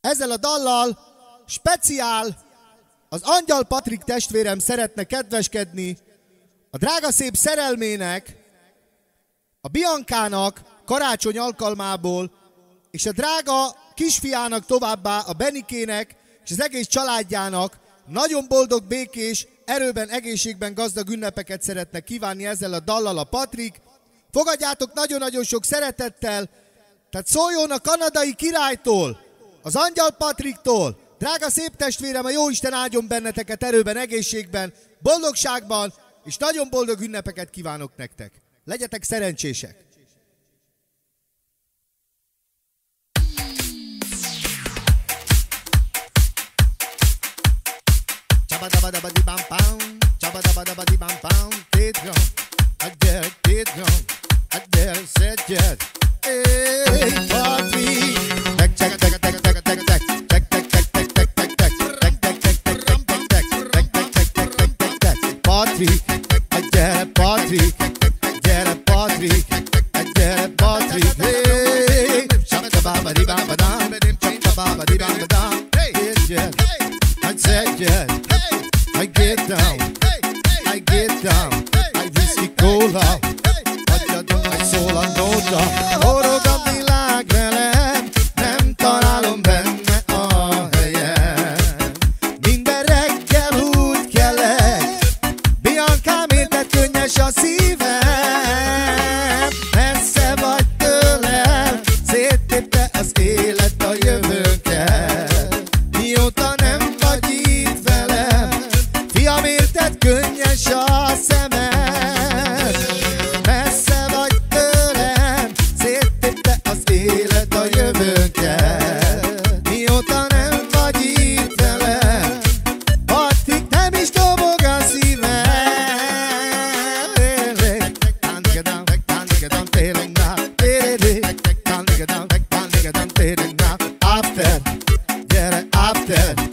Ezzel a dallal speciál az Angyal Patrik testvérem szeretne kedveskedni a drága szép szerelmének, a Biankának karácsony alkalmából, és a drága kisfiának továbbá a Benikének és az egész családjának nagyon boldog, békés, erőben, egészségben gazdag ünnepeket szeretne kívánni ezzel a dallal a Patrik. Fogadjátok nagyon-nagyon sok szeretettel, tehát szóljon a kanadai királytól, az Angyal Patriktól, drága szép testvérem, a Jóisten áldjon benneteket erőben, egészségben, boldogságban, és nagyon boldog ünnepeket kívánok nektek. Legyetek szerencsések! Patrik, gyere Patrik, gyere Patrik, gyere Patrik, hey! Shabba-dabba-di-bam-ba-dam, shabba-dabba-di-bam-ba-dam, yeah, I said yeah, I get down, I get down, I whiskey cola, adjad szól a nóta, forog a világ velem, nem találom benne a helyem, minden reggel úgy kelek, Biancám érted könnyes a szívem, messze vagy tőlem, széttépte az élet a jövőnket, mióta nem vagy itt velem, fiam érted könnyes a szemem, messze vagy tőlem, széttépte az élet a jövőnket, mióta nem vagy itt velem, addig nem is dobog a szívem. After, gyere after,